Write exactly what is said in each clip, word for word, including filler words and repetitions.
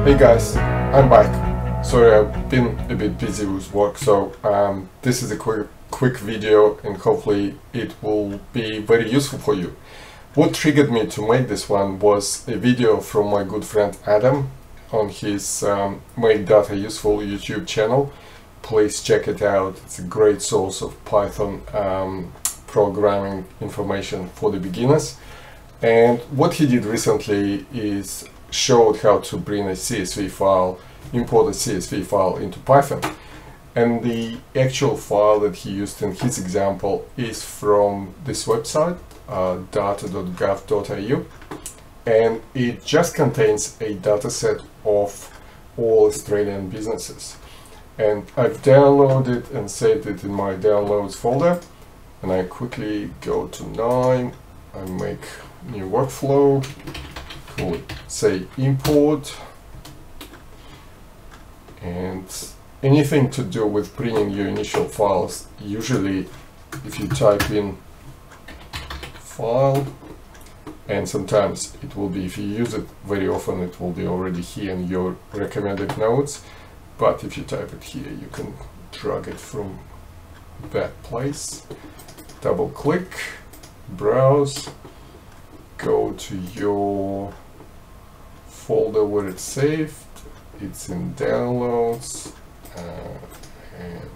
Hey guys, I'm back. Sorry, I've been a bit busy with work, so um, this is a quick, quick video and hopefully it will be very useful for you. What triggered me to make this one was a video from my good friend Adam on his um, Make Data Useful YouTube channel. Please check it out. It's a great source of Python um, programming information for the beginners. And what he did recently is showed how to bring a C S V file, import a C S V file into Python. And the actual file that he used in his example is from this website, uh, data dot gov dot A U, and it just contains a dataset of all Australian businesses. And I've downloaded and saved it in my downloads folder, and I quickly go to KNIME, I make new workflow, call it, say, import, and anything to do with bringing your initial files. Usually if you type in file, and sometimes it will be, if you use it very often, it will be already here in your recommended notes, but if you type it here, you can drag it from that place, double click, browse, go to your folder where it's saved, it's in downloads, uh, and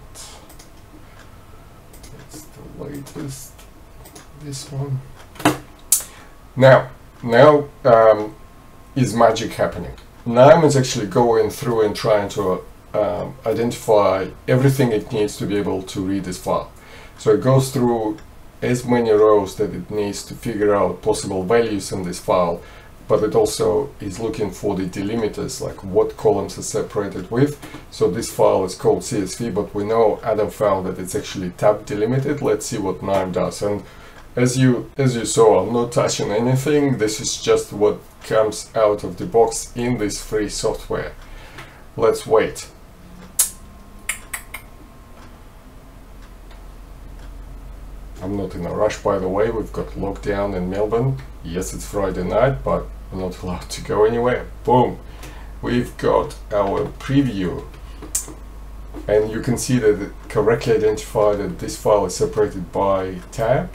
it's the latest, this one. Now, now um, is magic happening. KNIME is actually going through and trying to um, identify everything it needs to be able to read this file. So it goes through as many rows that it needs to figure out possible values in this file, but it also is looking for the delimiters, like what columns are separated with. So this file is called C S V, but we know Adam found that it's actually tab delimited. Let's see what KNIME does. And as you as you saw, I'm not touching anything. This is just what comes out of the box in this free software. Let's wait. I'm not in a rush, by the way. We've got lockdown in Melbourne. Yes, it's Friday night, but we're not allowed to go anywhere. Boom! We've got our preview. And you can see that it correctly identified that this file is separated by tab.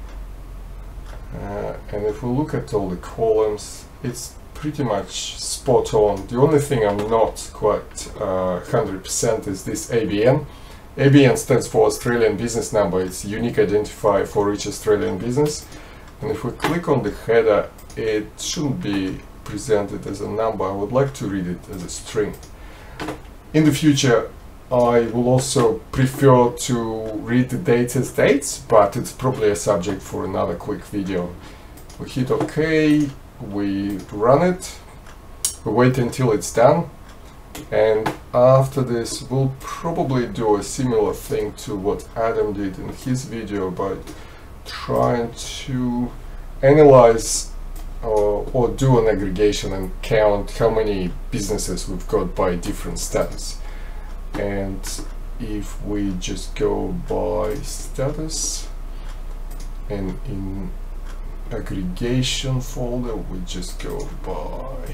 Uh, and if we look at all the columns, it's pretty much spot on. The only thing I'm not quite uh, one hundred percent is this A B N. A B N stands for Australian Business Number. It's a unique identifier for each Australian business. And if we click on the header, it shouldn't be presented as a number. I would like to read it as a string. In the future, I will also prefer to read the dates as dates, but it's probably a subject for another quick video. We hit OK, we run it, we wait until it's done. And after this, we'll probably do a similar thing to what Adam did in his video by trying to analyze or, or do an aggregation and count how many businesses we've got by different status. And if we just go by status, and in aggregation folder, we just go by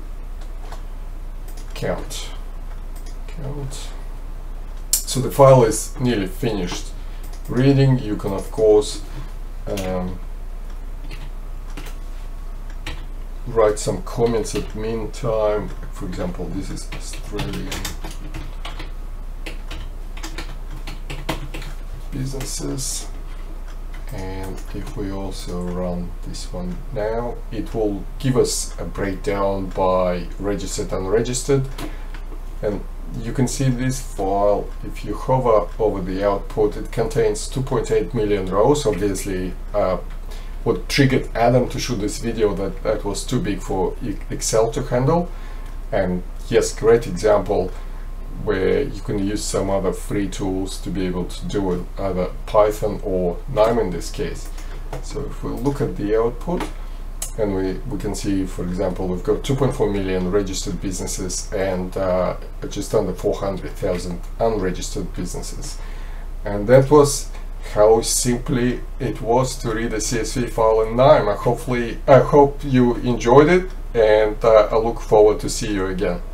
count. Count. So the file is nearly finished reading. You can of course um, write some comments at meantime. For example, this is Australian businesses, and if we also run this one now, it will give us a breakdown by registered and unregistered. And you can see this file, if you hover over the output, it contains two point eight million rows. Obviously uh, what triggered Adam to shoot this video, that that was too big for Excel to handle. And yes, great example where you can use some other free tools to be able to do it, either Python or KNIME in this case. So if we look at the output, and we, we can see, for example, we've got two point four million registered businesses and uh, just under four hundred thousand unregistered businesses. And that was how simply it was to read a C S V file in KNIME. I hopefully, I hope you enjoyed it, and uh, I look forward to see you again.